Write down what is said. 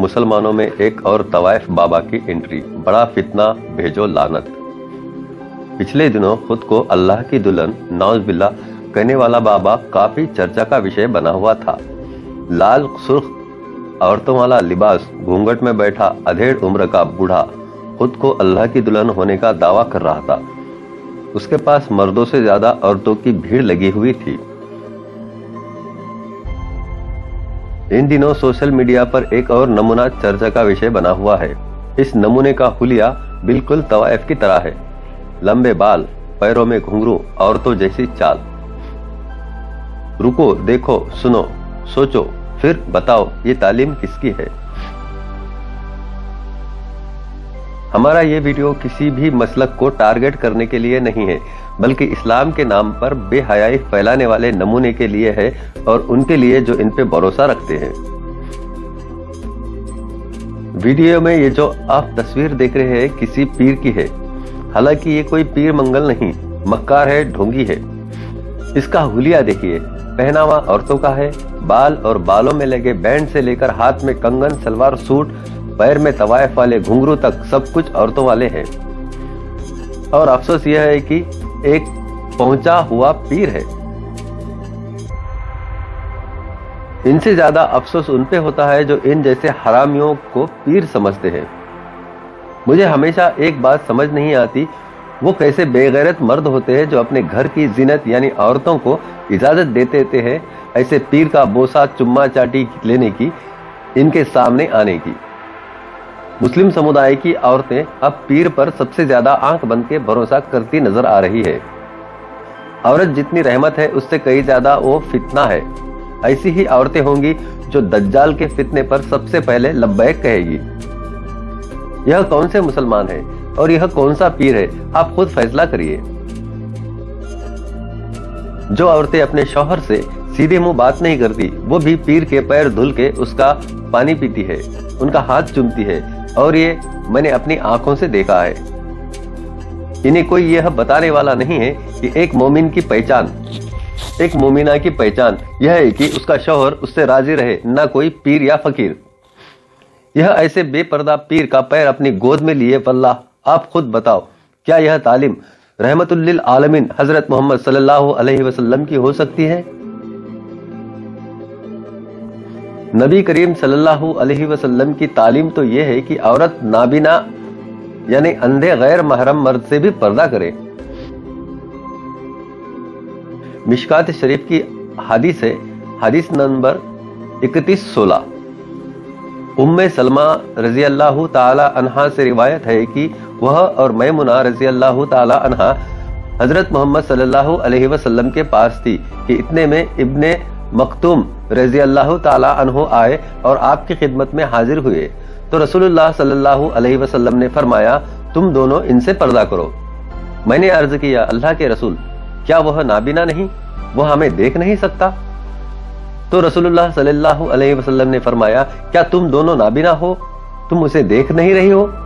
مسلمانوں میں ایک اور طوائف بابا کی انٹری، بڑا فتنہ بھیجو لعنت۔ پچھلے دنوں خود کو اللہ کی دلہن نعوذ باللہ کہنے والا بابا کافی چرچا کا وشے بنا ہوا تھا۔ لال سرخ عورتوں والا لباس، گھونگھٹ میں بیٹھا ادھیڑ عمر کا بوڑھا خود کو اللہ کی دلہن ہونے کا دعویٰ کر رہا تھا۔ اس کے پاس مردوں سے زیادہ عورتوں کی بھیڑ لگی ہوئی تھی۔ ان دنوں سوشل میڈیا پر ایک اور نمونہ چرچا کا وشے بنا ہوا ہے۔ اس نمونے کا حلیہ بالکل طوائف کی طرح ہے، لمبے بال، پیروں میں گھنگرو، عورتوں جیسی چال۔ رکو، دیکھو، سنو، سوچو، پھر بتاؤ یہ تعلیم کس کی ہے؟ ہمارا یہ ویڈیو کسی بھی مسلک کو ٹارگٹ کرنے کے لیے نہیں ہے، بلکہ اسلام کے نام پر بے حیائی پھیلانے والے نمونے کے لیے ہے اور ان کے لیے جو ان پہ بھروسہ رکھتے ہیں۔ ویڈیو میں یہ جو آپ تصویر دیکھ رہے ہیں کسی پیر کی ہے، حالانکہ یہ کوئی پیر منگل نہیں، مکار ہے، ڈھونگی ہے۔ اس کا حلیہ دیکھیے، پہناوا عورتوں کا ہے، بال اور بالوں میں لگے بینڈ سے لے کر ہاتھ میں کنگن، سلوار سوٹ، پیر میں طوائف والے گھنگرو تک سب کچھ عورتوں والے ہیں۔ اور افسوس یہ ہے کہ ایک پہنچا ہوا پیر ہے۔ ان سے زیادہ افسوس ان پہ ہوتا ہے جو ان جیسے حرامیوں کو پیر سمجھتے ہیں۔ مجھے ہمیشہ ایک بات سمجھ نہیں آتی، وہ کیسے بے غیرت مرد ہوتے ہیں جو اپنے گھر کی زینت یعنی عورتوں کو اجازت دیتے ہیں ایسے پیر کا بوسہ چما چاٹی لینے کی، ان کے سامنے آنے کی۔ مسلم سمودائے کی عورتیں اب پیر پر سب سے زیادہ آنکھ بند کے بھروسہ کرتی نظر آ رہی ہے۔ عورت جتنی رحمت ہے اس سے کئی زیادہ وہ فتنہ ہے۔ ایسی ہی عورتیں ہوں گی جو دجال کے فتنے پر سب سے پہلے لبیک کہے گی۔ یہ کون سے مسلمان ہے اور یہ کون سا پیر ہے، آپ خود فیصلہ کریے۔ جو عورتیں اپنے شوہر سے سیدھے منہ بات نہیں کرتی، وہ بھی پیر کے پیر دھل کے اس کا پانی پیتی ہے، ان کا ہاتھ چومتی ہے، اور یہ میں نے اپنی آنکھوں سے دیکھا ہے۔ انہیں کوئی یہ بتانے والا نہیں ہے کہ ایک مومن کی پہچان، ایک مومنہ کی پہچان یہ ہے کہ اس کا شوہر اس سے راضی رہے، نہ کوئی پیر یا فقیر۔ یہ ایسے بے پردہ پیر کا پیر اپنی گود میں لیے، واللہ آپ خود بتاؤ کیا یہ تعلیم رحمت للعالمین حضرت محمد صلی اللہ علیہ وسلم کی ہو سکتی ہے؟ نبی کریم صلی اللہ علیہ وسلم کی تعلیم تو یہ ہے کہ عورت نابینا یعنی اندھے غیر محرم مرد سے بھی پردہ کرے۔ مشکات شریف کی حدیث ہے، حدیث نمبر 3116۔ ام سلمہ رضی اللہ تعالی عنہا سے روایت ہے کہ وہ اور میمونہ رضی اللہ تعالی عنہا حضرت محمد صلی اللہ علیہ وسلم کے پاس تھی کہ اتنے میں ابن مکتوم رضی اللہ تعالی عنہ آئے اور آپ کی خدمت میں حاضر ہوئے، تو رسول اللہ صلی اللہ علیہ وسلم نے فرمایا تم دونوں ان سے پردہ کرو۔ میں نے عرض کیا اللہ کے رسول، کیا وہ نابینا نہیں، وہ ہمیں دیکھ نہیں سکتا؟ تو رسول اللہ صلی اللہ علیہ وسلم نے فرمایا کیا تم دونوں نابینا ہو، تم اسے دیکھ نہیں رہی ہو؟